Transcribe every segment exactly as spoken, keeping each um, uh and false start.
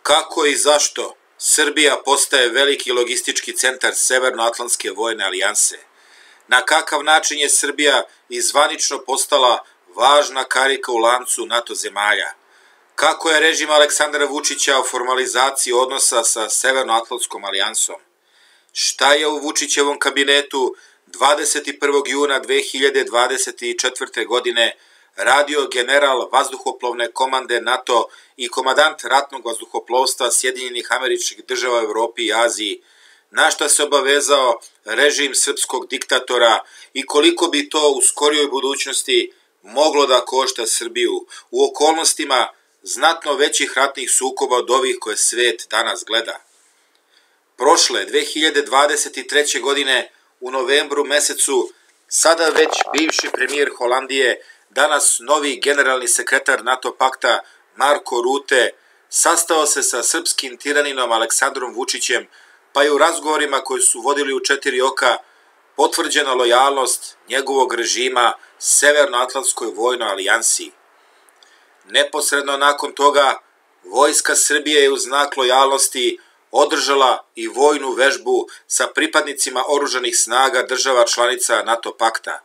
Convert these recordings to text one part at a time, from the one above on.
Kako i zašto Srbija postaje veliki logistički centar Severnoatlantske vojne alijanse? Na kakav način je Srbija i zvanično postala važna karika u lancu NATO zemalja? Kako je režim Aleksandra Vučića u formalizaciji odnosa sa Severnoatlantskom alijansom? Šta je u Vučićevom kabinetu dvadeset prvog juna dve hiljade dvadeset četvrte. godine radio general vazduhoplovne komande NATO i komandant ratnog vazduhoplovstva Sjedinjenih Američkih Država u Evropi i Aziji, na šta se obavezao režim srpskog diktatora i koliko bi to u skorijoj budućnosti moglo da košta Srbiju u okolnostima znatno većih ratnih sukoba od ovih koje svet danas gleda. Prošle dve hiljade dvadeset treće. godine u novembru mesecu sada već bivši premijer Holandije, danas novi generalni sekretar NATO pakta Marko Rute, sastao se sa srpskim tiraninom Aleksandrom Vučićem, pa i u razgovorima koji su vodili u četiri oka potvrđena lojalnost njegovog režima Severnoatlantskoj vojnoj alijansi. Neposredno nakon toga, Vojska Srbije je u znak lojalnosti održala i vojnu vežbu sa pripadnicima oružanih snaga država članica NATO pakta.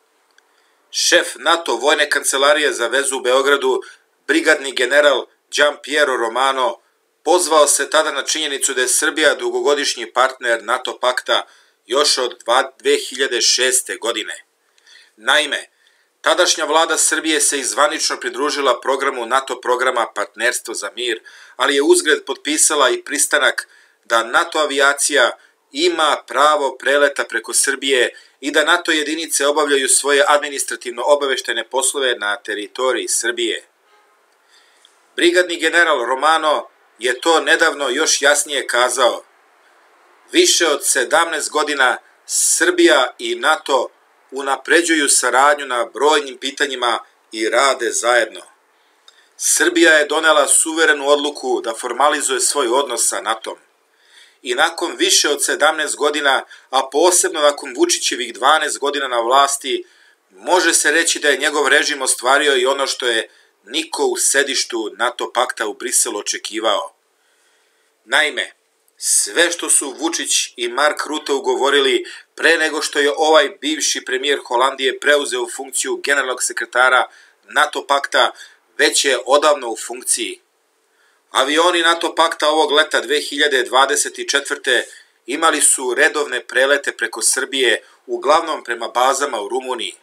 Šef NATO vojne kancelarije za vezu u Beogradu, brigadni general Gianpiero Romano, pozvao se tada na činjenicu da je Srbija dugogodišnji partner NATO pakta još od dve hiljade šeste. godine. Naime, tadašnja vlada Srbije se i zvanično pridružila programu NATO programa Partnerstvo za mir, ali je uzgred potpisala i pristanak da NATO avijacija ima pravo preleta preko Srbije i da NATO jedinice obavljaju svoje administrativno obaveštene poslove na teritoriji Srbije. Brigadni general Romano je to nedavno još jasnije kazao. Više od sedamnaest godina Srbija i NATO unapređuju saradnju na brojnim pitanjima i rade zajedno. Srbija je donela suverenu odluku da formalizuje svoj odnos sa NATO-om. I nakon više od sedamnaest godina, a posebno nakon Vučićevih dvanaest godina na vlasti, može se reći da je njegov režim ostvario i ono što je niko u sedištu NATO pakta u Briselu očekivao. Naime, sve što su Vučić i Mark Rutte ugovorili pre nego što je ovaj bivši premijer Holandije preuzeo funkciju generalnog sekretara NATO pakta, već je odavno u funkciji. Avioni NATO pakta ovog leta dve hiljade dvadeset četvrte. imali su redovne prelete preko Srbije, uglavnom prema bazama u Rumuniji.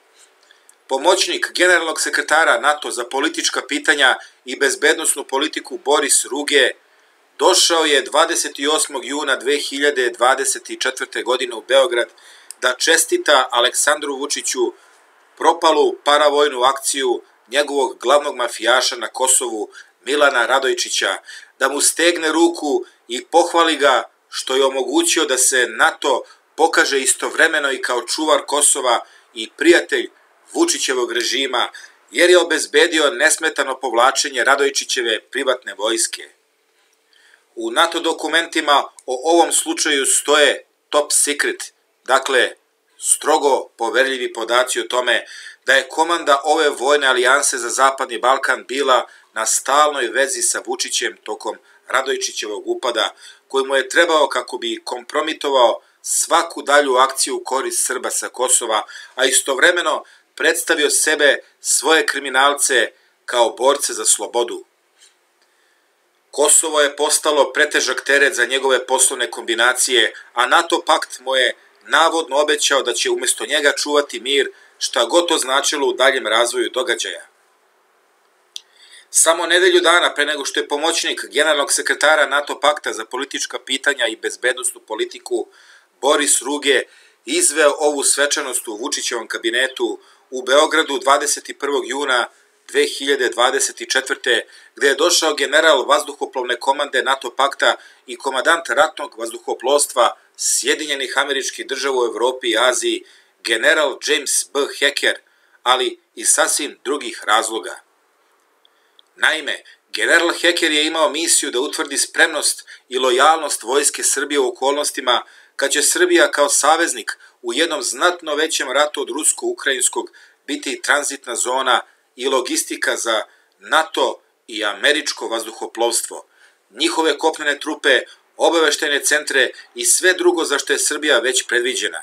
Pomoćnik generalnog sekretara NATO za politička pitanja i bezbednosnu politiku Boris Ruge došao je dvadeset osmog juna dve hiljade dvadeset četvrte. godine u Beograd da čestita Aleksandru Vučiću propalu paravojnu akciju njegovog glavnog mafijaša na Kosovu Milana Radojčića, da mu stegne ruku i pohvali ga što je omogućio da se NATO pokaže istovremeno i kao čuvar Kosova i prijatelj Vučićevog režima, jer je obezbedio nesmetano povlačenje Radojčićeve privatne vojske. U NATO dokumentima o ovom slučaju stoje top secret, dakle strogo poverljivi podaci o tome da je komanda ove vojne alijanse za Zapadni Balkan bila na stalnoj vezi sa Vučićem tokom Radojčićevog upada, koji mu je trebao kako bi kompromitovao svaku dalju akciju u korist Srba sa Kosova, a istovremeno predstavio sebe, svoje kriminalce, kao borce za slobodu. Kosovo je postalo pretežak teret za njegove poslovne kombinacije, a NATO pakt mu je navodno obećao da će umjesto njega čuvati mir, šta god to značilo u daljem razvoju događaja. Samo nedelju dana pre nego što je pomoćnik generalnog sekretara NATO pakta za politička pitanja i bezbednosnu politiku Boris Ruge izveo ovu svečanost u Vučićevom kabinetu u Beogradu dvadeset prvog juna dve hiljade dvadeset četvrte. gde je došao general vazduhoplovne komande NATO pakta i komandant ratnog vazduhoplovstva Sjedinjenih Američkih Država u Evropi i Aziji, general James B. Hacker, ali i sasvim drugih razloga. Naime, general Hacker je imao misiju da utvrdi spremnost i lojalnost Vojske Srbije u okolnostima kad će Srbija kao saveznik u jednom znatno većem ratu od rusko-ukrajinskog biti tranzitna zona i logistika za NATO i američko vazduhoplovstvo, njihove kopnene trupe, obaveštajne centre i sve drugo za što je Srbija već predviđena.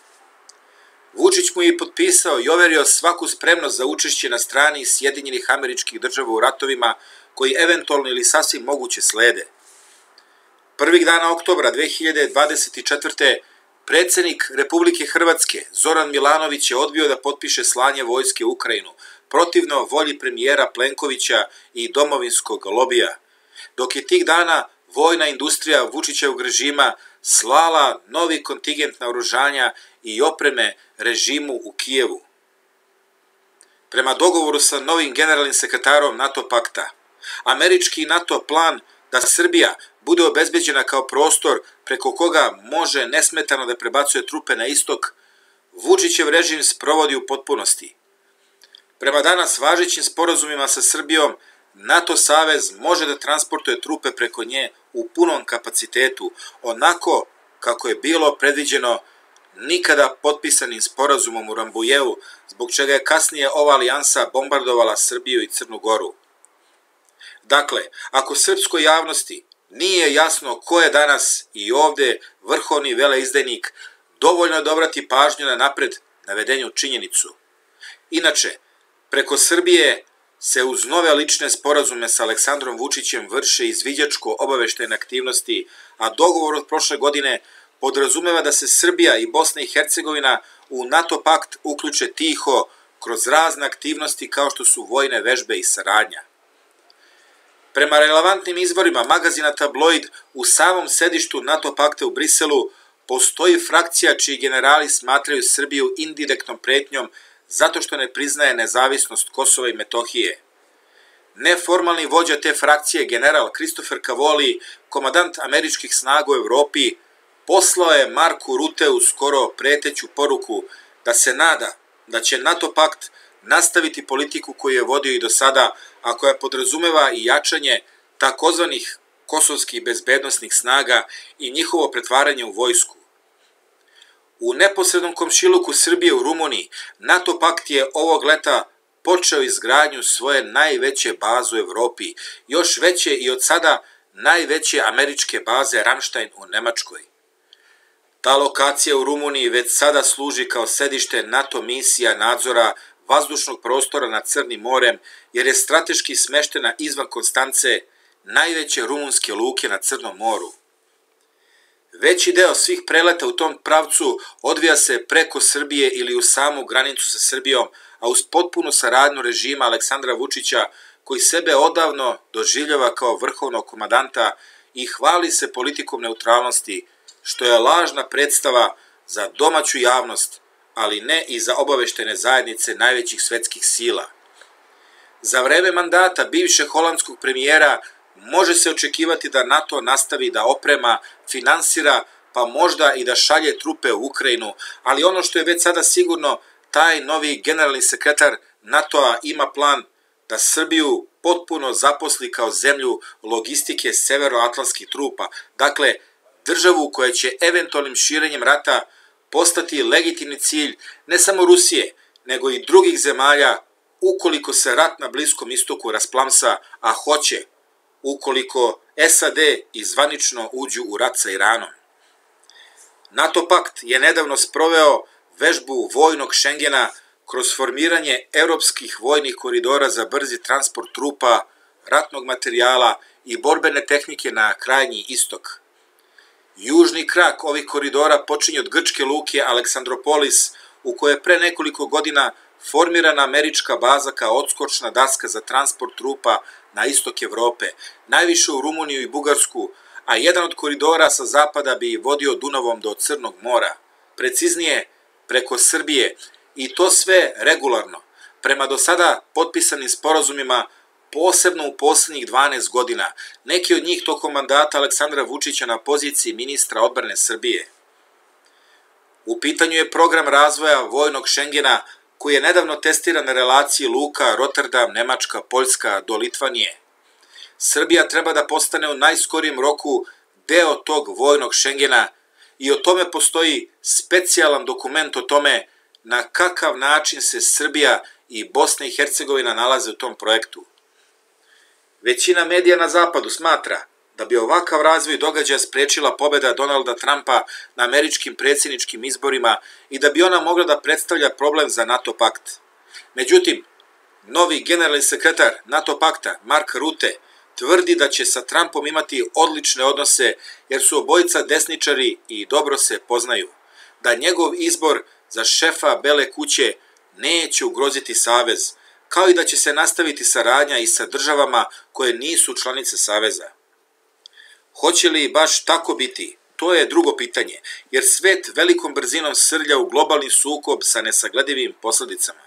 Vučić mu je potpisao i overio svaku spremnost za učešće na strani Sjedinjenih Američkih Država u ratovima koji eventualno ili sasvim moguće slede. Prvih dana oktobra dve hiljade dvadeset četvrte. predsednik Republike Hrvatske Zoran Milanović je odbio da potpiše slanje vojske u Ukrajinu, protivno volji premijera Plenkovića i domovinskog lobija, dok je tih dana vojna industrija Vučićevog režima slala novi kontingent naoružanja i opreme režimu u Kijevu. Prema dogovoru sa novim generalnim sekretarom NATO pakta, američki NATO plan da Srbija bude obezbeđena kao prostor preko koga može nesmetano da prebacuje trupe na istok, Vučićev režim sprovodi u potpunosti. Prema danas važećim sporazumima sa Srbijom, NATO savez može da transportuje trupe preko nje u punom kapacitetu, onako kako je bilo predviđeno nikada potpisanim sporazumom u Rambujevu, zbog čega je kasnije ova alijansa bombardovala Srbiju i Crnu Goru. Dakle, ako srpskoj javnosti nije jasno ko je danas i ovde vrhovni veleizdajnik, dovoljno je da obrati pažnju na napred navedenju činjenicu. Inače, preko Srbije se uz nove lične sporazume sa Aleksandrom Vučićem vrše izviđačko obaveštajne aktivnosti, a dogovor od prošle godine podrazumeva da se Srbija i Bosna i Hercegovina u NATO pakt uključe tiho kroz razne aktivnosti kao što su vojne vežbe i saradnja. Prema relevantnim izvorima magazina Tabloid, u samom sedištu NATO pakta u Briselu postoji frakcija čiji generali smatraju Srbiju indirektnom pretnjom zato što ne priznaje nezavisnost Kosova i Metohije. Neformalni vođa te frakcije, general Christopher Cavoli, komadant američkih snaga u Evropi, poslao je Marku Ruteu skoro preteću poruku da se nada da će NATO pakt nastaviti politiku koju je vodio i do sada, a koja podrazumeva i jačanje takozvanih kosovskih bezbednosnih snaga i njihovo pretvaranje u vojsku. U neposrednom komšiluku Srbije u Rumuniji, NATO pakt je ovog leta počeo izgradnju svoje najveće baze u Evropi, još veće i od sada najveće američke baze Ramstein u Nemačkoj. Ta lokacija u Rumuniji već sada služi kao sedište NATO misija nadzora vazdušnog prostora nad Crnim morem, jer je strateški smeštena izvan Konstance, najveće rumunske luke na Crnom moru. Veći deo svih preleta u tom pravcu odvija se preko Srbije ili u samu granicu sa Srbijom, a uz potpunu saradnju režima Aleksandra Vučića, koji sebe odavno doživljava kao vrhovnog komadanta i hvali se politikom neutralnosti, što je lažna predstava za domaću javnost, ali ne i za obaveštajne zajednice najvećih svetskih sila. Za vreme mandata bivšeg holandskog premijera može se očekivati da NATO nastavi da oprema, finansira, pa možda i da šalje trupe u Ukrajinu, ali ono što je već sada sigurno, taj novi generalni sekretar NATO-a ima plan da Srbiju potpuno zaposli kao zemlju logistike severoatlantskih trupa, dakle, državu koja će eventualnim širenjem rata postati legitimni cilj ne samo Rusije, nego i drugih zemalja ukoliko se rat na Bliskom istoku rasplamsa, a hoće, ukoliko S A D i zvanično uđu u rat sa Iranom. NATO pakt je nedavno sproveo vežbu vojnog Šengena kroz formiranje europskih vojnih koridora za brzi transport trupa, ratnog materijala i borbene tehnike na krajnji istok. Južni krak ovih koridora počinje od grčke luke Aleksandropolis, u kojoj je pre nekoliko godina formirana američka baza kao odskočna daska za transport trupa na istok Evrope, najviše u Rumuniju i Bugarsku, a jedan od koridora sa zapada bi vodio Dunavom do Crnog mora, preciznije preko Srbije, i to sve regularno, prema do sada potpisanim sporazumima, posebno u poslednjih dvanaest godina, neki od njih tokom mandata Aleksandra Vučića na poziciji ministra odbrane Srbije. U pitanju je program razvoja vojnog Šengena, koji je nedavno testiran na relaciji luka Rotterdam, Nemačka, Poljska do Litvanije. Srbija treba da postane u najskorijem roku deo tog vojnog Šengena i o tome postoji specijalan dokument o tome na kakav način se Srbija i Bosna i Hercegovina nalaze u tom projektu. Većina medija na zapadu smatra da bi ovakav razvoj događaja sprečila pobeda Donalda Trumpa na američkim predsjedničkim izborima i da bi ona mogla da predstavlja problem za NATO pakt. Međutim, novi generalni sekretar NATO pakta, Mark Rutte, tvrdi da će sa Trumpom imati odlične odnose jer su obojica desničari i dobro se poznaju, da njegov izbor za šefa Bele kuće neće ugroziti savez, kao i da će se nastaviti saradnja i sa državama koje nisu članice saveza. Hoće li baš tako biti? To je drugo pitanje, jer svet velikom brzinom srlja u globalni sukob sa nesagledivim posledicama.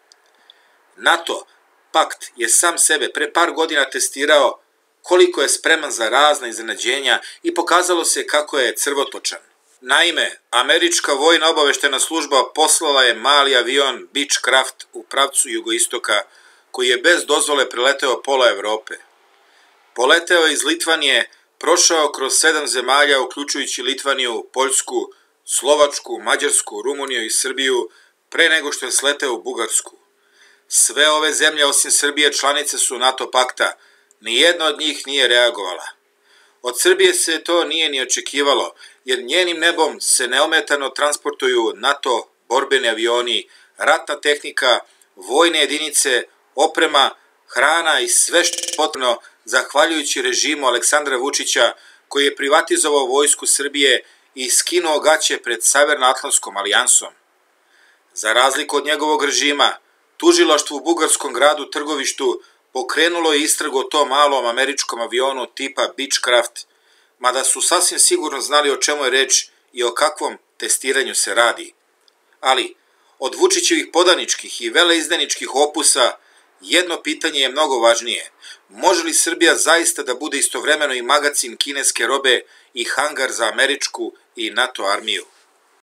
NATO pakt je sam sebe pre par godina testirao koliko je spreman za razna iznenađenja i pokazalo se kako je crvotočan. Naime, američka vojna obaveštena služba poslala je mali avion Beechcraft u pravcu jugoistoka koji je bez dozvole preleteo pola Evrope. Poleteo je iz Litvanije, prošao kroz sedam zemalja uključujući Litvaniju, Poljsku, Slovačku, Mađarsku, Rumuniju i Srbiju pre nego što je sleteo u Bugarsku. Sve ove zemlje osim Srbije članice su NATO pakta, nijedna od njih nije reagovala. Od Srbije se to nije ni očekivalo, jer njenim nebom se neometano transportuju NATO borbeni avioni, ratna tehnika, vojne jedinice, oprema, hrana i sve što je potrebno zahvaljujući režimu Aleksandra Vučića koji je privatizovao vojsku Srbije i skinuo gaće pred Severnoatlantskom alijansom. Za razliku od njegovog režima, tužilaštvo u bugarskom gradu Trgovištu pokrenulo je istragu o tom malom američkom avionu tipa Beechcraft, mada su sasvim sigurno znali o čemu je reč i o kakvom testiranju se radi. Ali, od Vučićevih podaničkih i veleizdajničkih opusa, jedno pitanje je mnogo važnije. Može li Srbija zaista da bude istovremeno i magacin kineske robe i hangar za američku i NATO armiju?